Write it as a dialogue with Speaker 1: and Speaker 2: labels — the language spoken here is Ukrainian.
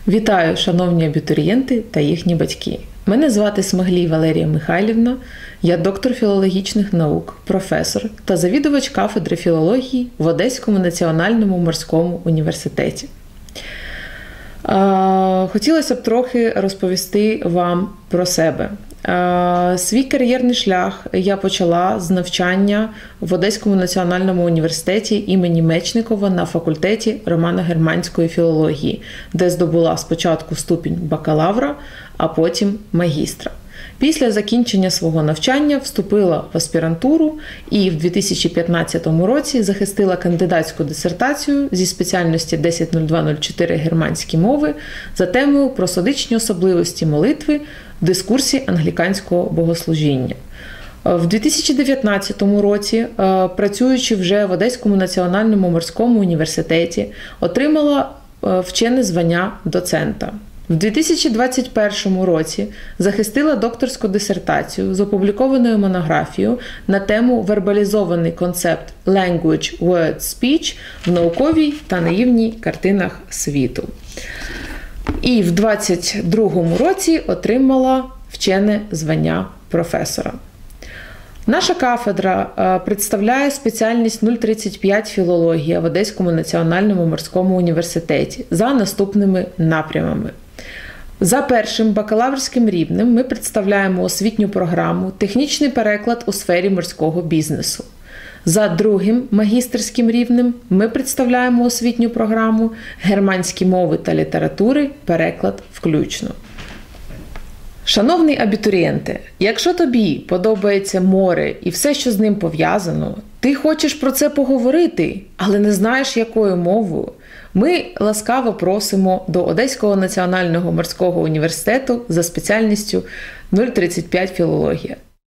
Speaker 1: Вітаю, шановні абітурієнти та їхні батьки. Мене звати Смаглій Валерія Михайлівна, я доктор філологічних наук, професор та завідувач кафедри філології в Одеському національному морському університеті. Хотілося б трохи розповісти вам про себе. Свій кар'єрний шлях я почала з навчання в Одеському національному університеті імені Мечникова на факультеті романо-германської філології, де здобула спочатку ступінь бакалавра, а потім магістра. Після закінчення свого навчання вступила в аспірантуру і в 2015 році захистила кандидатську дисертацію зі спеціальності 10.02.04 германські мови за темою «Просодичні особливості молитви в дискурсі англіканського богослужіння». В 2019 році, працюючи вже в Одеському національному морському університеті, отримала вчене звання доцента. В 2021 році захистила докторську дисертацію з опублікованою монографією на тему «Вербалізований концепт Language Word Speech в науковій та наївній картинах світу». І в 2022 році отримала вчене звання професора. Наша кафедра представляє спеціальність 035 філологія в Одеському національному морському університеті за наступними напрямами. За першим бакалаврським рівнем ми представляємо освітню програму «Технічний переклад у сфері морського бізнесу». За другим магістерським рівнем ми представляємо освітню програму «Германські мови та літератури. Переклад включно». Шановний абітурієнте, якщо тобі подобається море і все, що з ним пов'язано, ти хочеш про це поговорити, але не знаєш, якою мовою, ми ласкаво просимо до Одеського національного морського університету за спеціальністю 035 філологія.